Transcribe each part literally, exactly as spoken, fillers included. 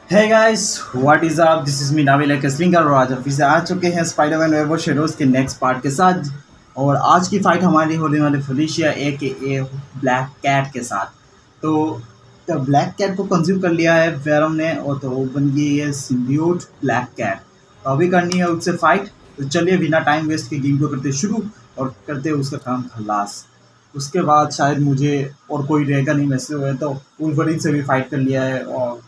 Hey guys, what is up? This is me Novel Slinger और आज हम फिर से आ चुके हैं स्पाइडरमैन वेब ऑफ शैडोज के नेक्स्ट पार्ट के साथ। और आज की फाइट हमारी होने वाली फेलिशिया ए के ए ब्लैक कैट के साथ। तो, तो ब्लैक कैट को कंज्यूम कर लिया है वेरम ने और तो वो बन गई है सिम्बियोट ब्लैक कैट। तो अभी करनी है उससे फाइट। तो चलिए बिना टाइम वेस्ट के गेम को करते शुरू और करते उसका काम खलास। उसके बाद शायद मुझे और कोई रहेगा नहीं वैसे हुए तो वुल्वरीन से भी फाइट कर लिया है और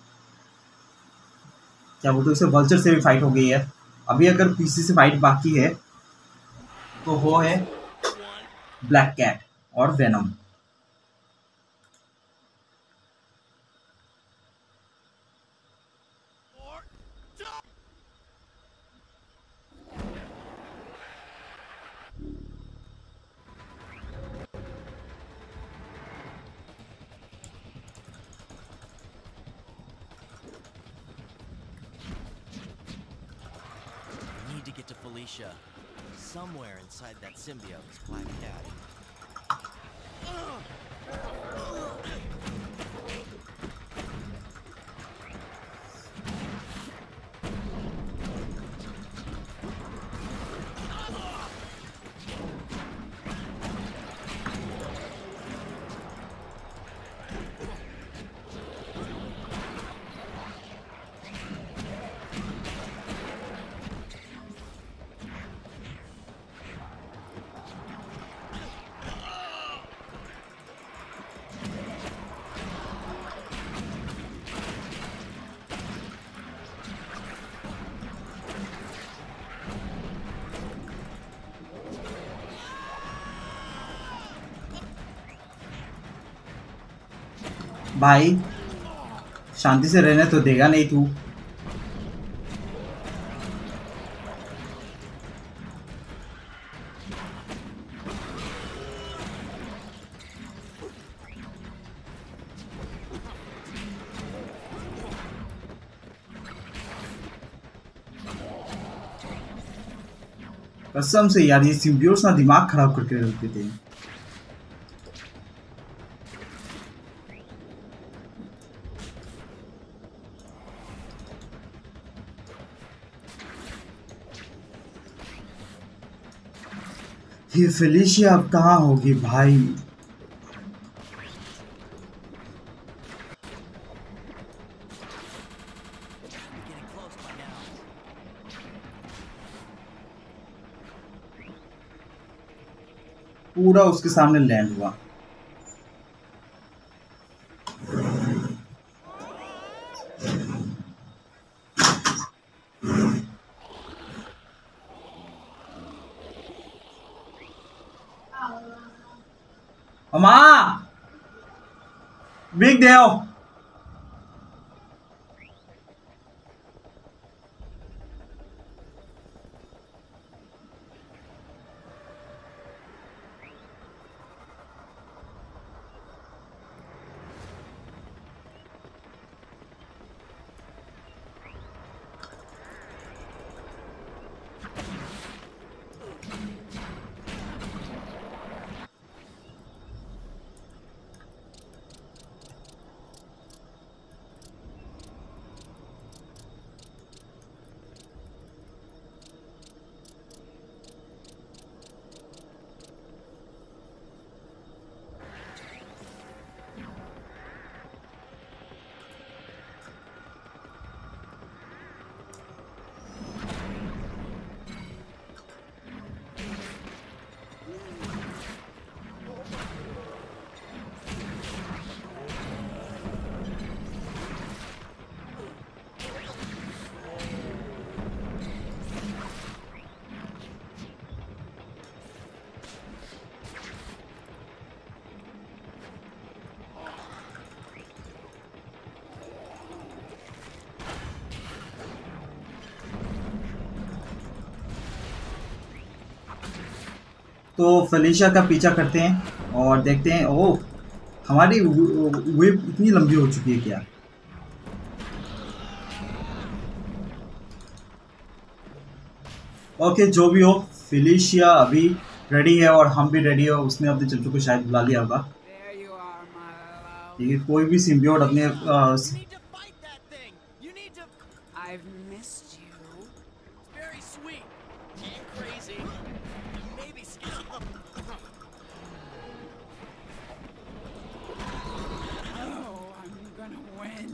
क्या बोलते हैं उसे वल्चर से भी फाइट हो गई है। अभी अगर पीसी से फाइट बाकी है तो वो है ब्लैक कैट और Venom. I need to get to Felicia. Somewhere inside that symbiote is Black Cat. भाई शांति से रहने तो देगा नहीं तू। कसम से यार ये सिम्बियोट्स ना दिमाग खराब करके रखते थे। ये फेलिशिया अब कहाँ होगी भाई? Getting close by now. पूरा उसके सामने लैंड हुआ। अम्मा बिग देव तो फेलिशिया का पीछा करते हैं और देखते हैं। ओह हमारी वेव इतनी लंबी हो चुकी है क्या? ओके जो भी हो फेलिशिया अभी रेडी है और हम भी रेडी है। उसने अपने चच्चू को शायद बुला लिया होगा। There you are, my love. ठीक है कोई भी सिम्बियोट अपने आ, You need to fight that thing. You need Felicia? I've missed you. It's very sweet. And crazy. Maybe scary. Oh, I'm gonna win.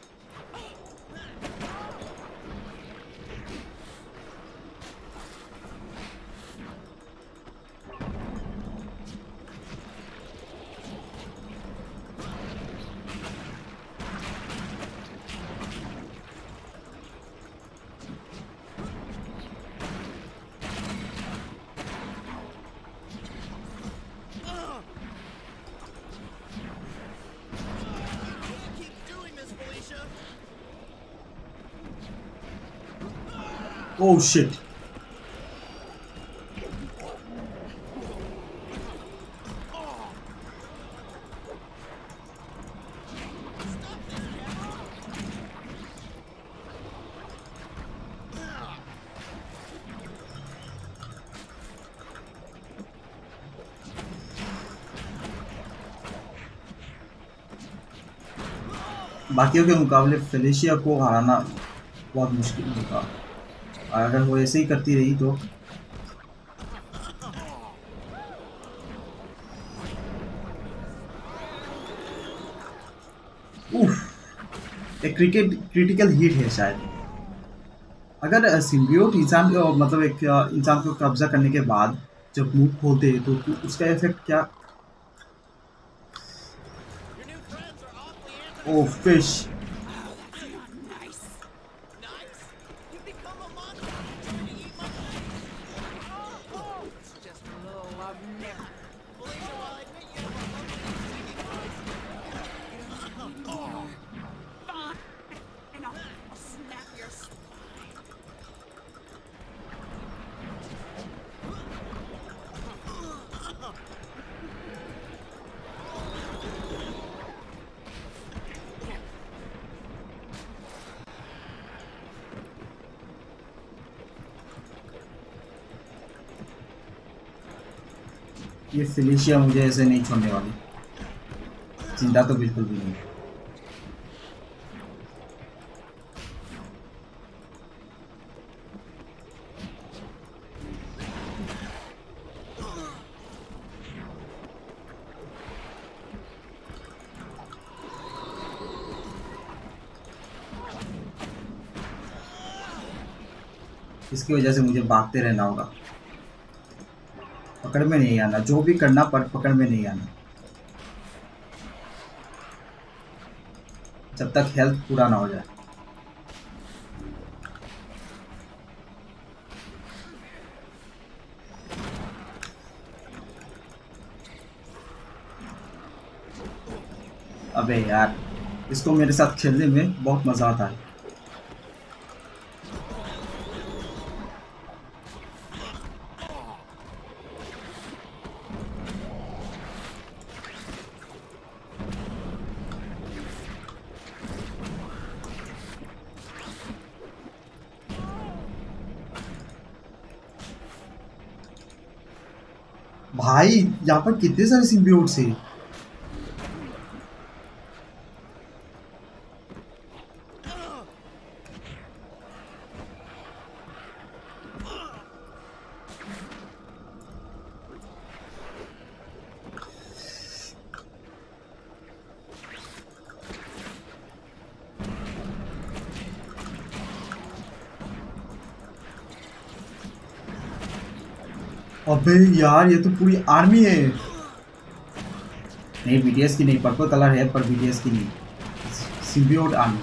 Oh shit. बाकियों के मुकाबले Felicia को हराना बहुत मुश्किल होगा, अगर वो ऐसे ही करती रही तो। उफ, एक क्रिकेट क्रिटिकल हिट है शायद। अगर सिम्बियोट इंसान को मतलब एक इंसान को कब्जा करने के बाद जब मुंह खोलते हैं तो उसका इफेक्ट क्या? Oh, fish. ये फेलिशिया मुझे ऐसे नहीं छोड़ने वाली, जिंदा तो बिल्कुल भी नहीं। इसकी वजह से मुझे भागते रहना होगा, पकड़ में नहीं आना, जो भी करना पर पकड़ में नहीं आना जब तक हेल्थ पूरा ना हो जाए। अबे यार, इसको मेरे साथ खेलने में बहुत मजा आता है। भाई यहाँ पर कितने सारे सिम्बियोट्स हैं। अबे यार, ये तो पूरी आर्मी है। नहीं, बीटीएस की नहीं, पर्पल कलर है पर बीटीएस की नहीं, symbiote army.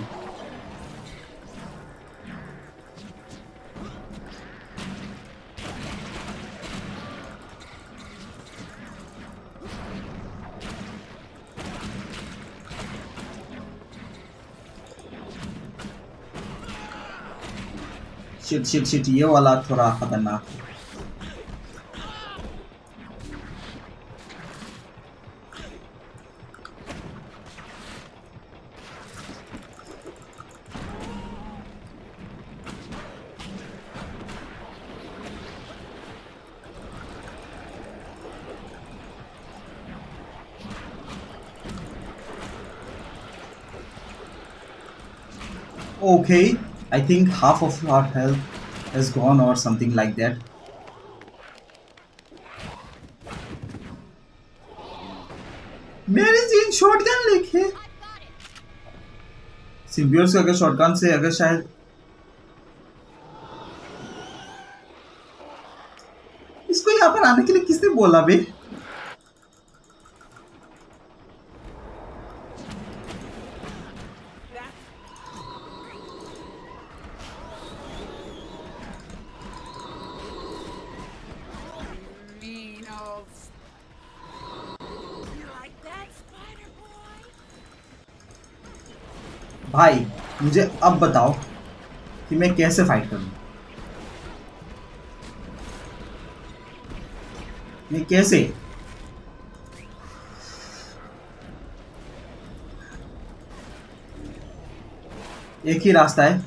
Shit shit shit, ये वाला थोड़ा खतरनाक है। Okay, I think half of our health has gone or something like that. मेरी जीन शॉटगन लेके सिम्बियोट्स का अगर शॉटगन से अगर शायद इसको यहाँ पर आने के लिए किसने बोला बे? Mean old. You like that, Spider Boy? भाई मुझे अब बताओ कि मैं कैसे फाइट करूं? मैं कैसे? एक ही रास्ता है।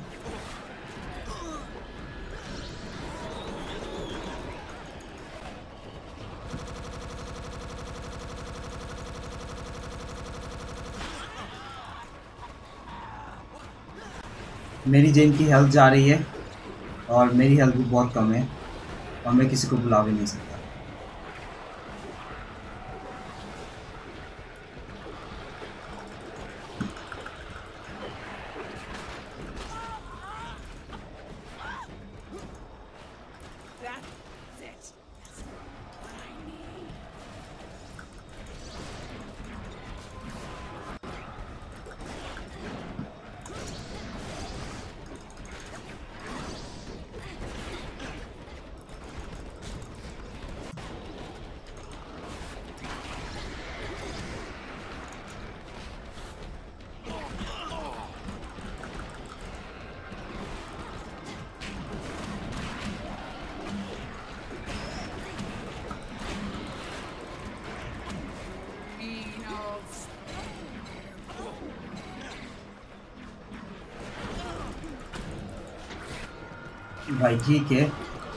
मेरी जेन की हेल्थ जा रही है और मेरी हेल्थ भी बहुत कम है और मैं किसी को बुला भी नहीं सकता। That's it. That's what I need. Mean old. भाई ठीक है।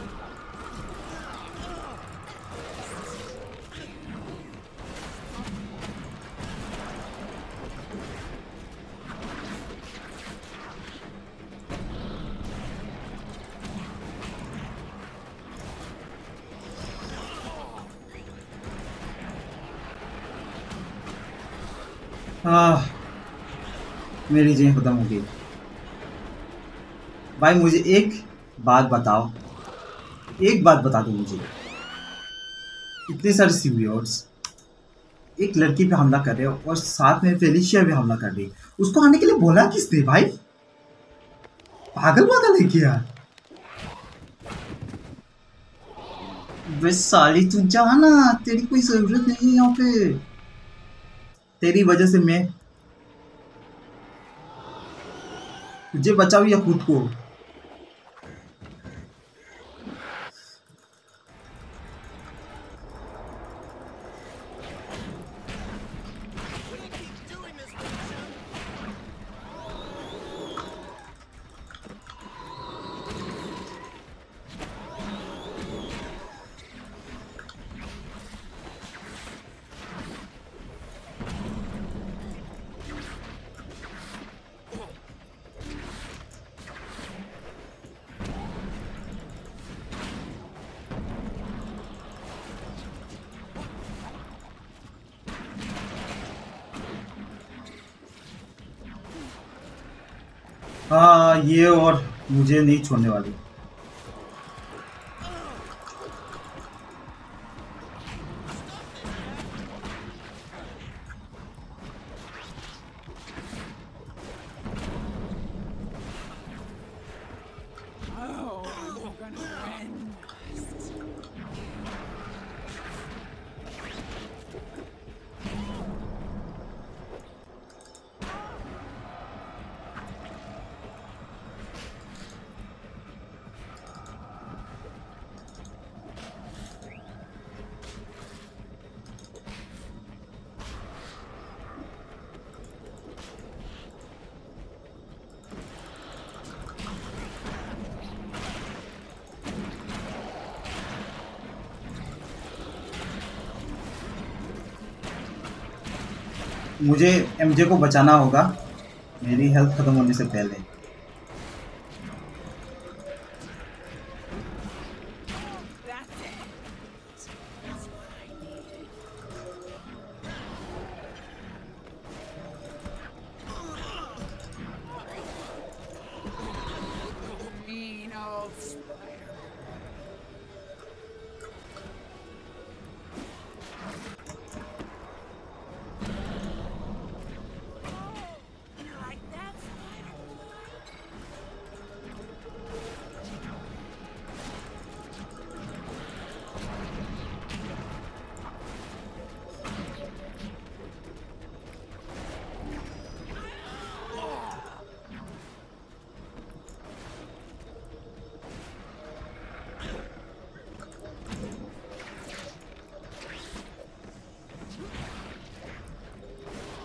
हाँ, मेरी जेन खत्म हो गई। भाई मुझे एक बात बताओ, एक बात बता दो मुझे। इतने सारे सिम्बियोट्स एक लड़की पे हमला कर रहे हो और साथ में फेलिशिया भी हमला कर रही है। उसको आने के लिए बोला किसने भाई? पागल पागल है क्या? बस साली तू जा ना, तेरी कोई जरूरत नहीं है यहाँ पे। तेरी वजह से मैं तुझे बचाऊं या खुद को? हाँ, ये और मुझे नहीं छोड़ने वाली। Oh, I'm gonna win. मुझे एमजे को बचाना होगा मेरी हेल्थ खत्म होने से पहले।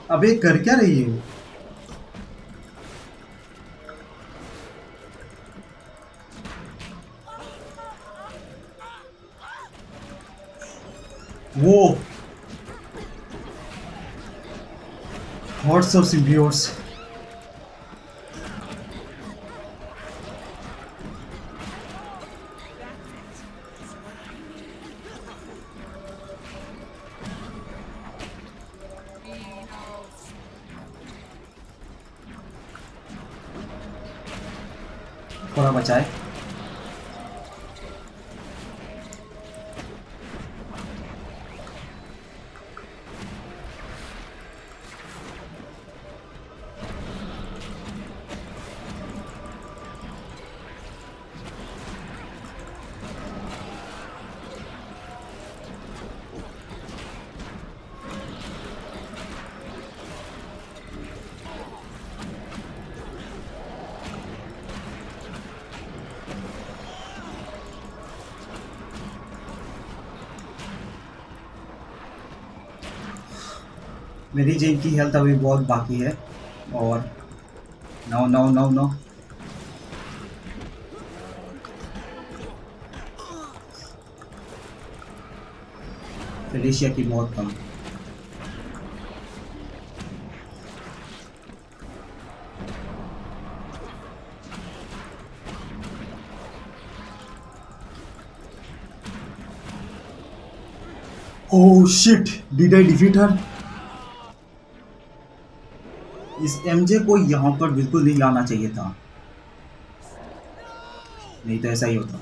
अबे कर क्या रही है वो? Hordes of symbiotes. थोड़ा बचाए। मेरी जेन की हेल्थ अभी बहुत बाकी है और no no no no. Felicia की बहुत कम। Oh shit, did I defeat her? इस एमजे को यहाँ पर बिल्कुल नहीं लाना चाहिए था, नहीं तो ऐसा ही होता।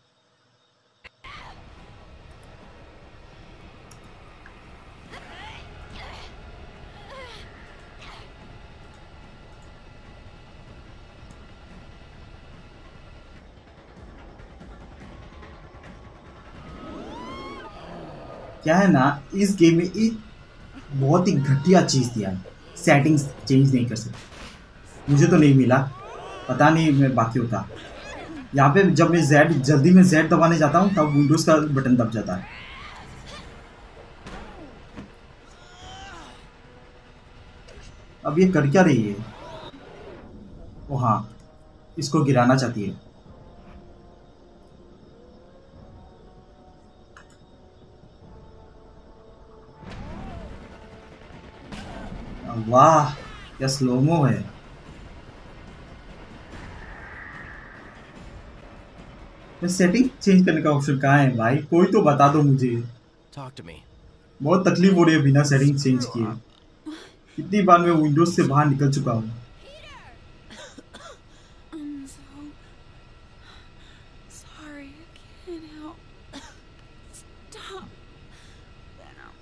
क्या है ना, इस गेम में एक बहुत ही घटिया चीज़ दिया है, सेटिंग्स चेंज नहीं कर सकते। मुझे तो नहीं मिला, पता नहीं मैं बाकी होता। यहाँ पे जब मैं जेड जल्दी में जेड दबाने जाता हूँ तब विंडोज़ का बटन दब जाता है। अब ये कर क्या रही है? ओ हाँ, इसको गिराना चाहती है। वाह क्या स्लोमो है। सेटिंग चेंज करने का ऑप्शन कहाँ है भाई? कोई तो बता दो मुझे। Talk to me. बहुत तकलीफ हो रही है बिना सेटिंग चेंज किए। कितनी बार मैं विंडोज से बाहर निकल चुका हूँ। I'm so sorry. I can't help. Stop. Venom.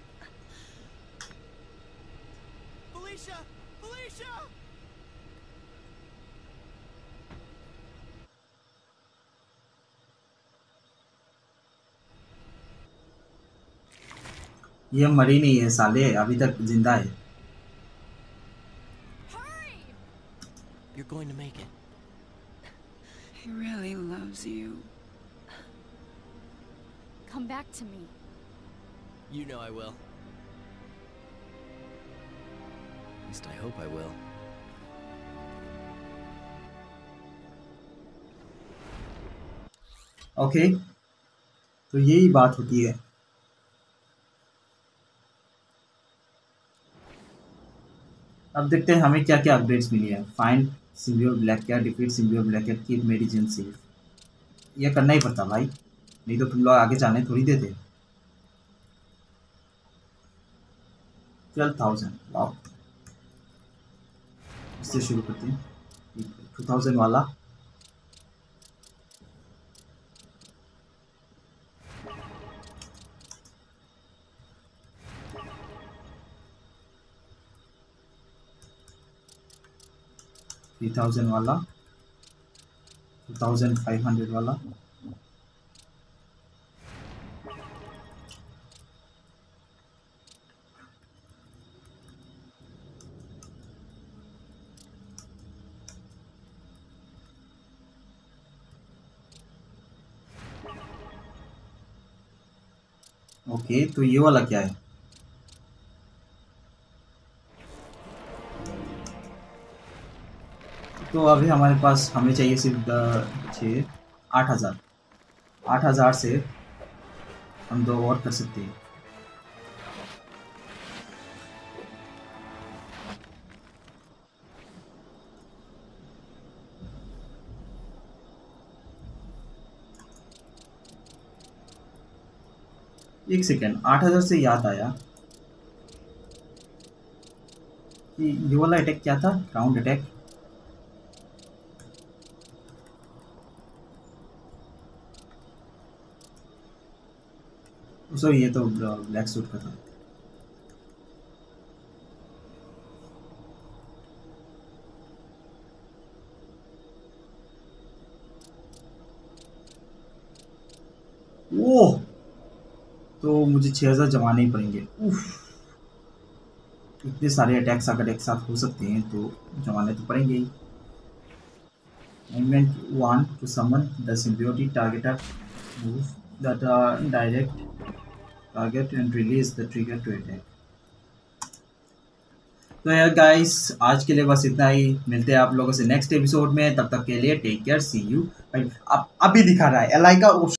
Felicia! Felicia! ये मरी नहीं है साले, अभी तक जिंदा है। Hurry! You're going to make it. He really loves you. Come back to me. You know I will. At least I hope I will. Okay, तो यही बात होती है। अब देखते हैं हमें क्या क्या अपडेट्स मिली है। Find symbiote black cat, defeat symbiote black cat, keep medicine safe. ये करना ही पड़ता भाई, नहीं तो तुम लोग आगे जाने थोड़ी देते। ट्वेल्व थाउजेंड वाह, इससे शुरू करते हैं। टू थाउजेंड वाला थ्री थाउजेंड वाला, टू थाउजेंड फाइव हंड्रेड वाला, ओके तो ये वाला क्या है? तो अभी हमारे पास हमें चाहिए सिर्फ छः आठ हज़ार आठ हज़ार से हम दो और कर सकते हैं। एक सेकेंड, आठ हज़ार से याद आया कि ये वाला अटैक क्या था, राउंड अटैक। सॉरी ये तो ब्लैक सूट का था। ओह, तो मुझे छः हज़ार जमाने ही पड़ेंगे। उफ, इतने सारे अटैक्स अगर एक साथ हो सकते हैं तो जमाने तो पड़ेंगे ही। Movement one to summon the symbiotic targeter, move that are direct target and release the trigger to attack. तो यार गाइस, आज के लिए बस इतना ही। मिलते हैं आप लोगों से नेक्स्ट एपिसोड में। तब तक के लिए टेक केयर, सी यू। अब अभी दिखा रहा है एल आई का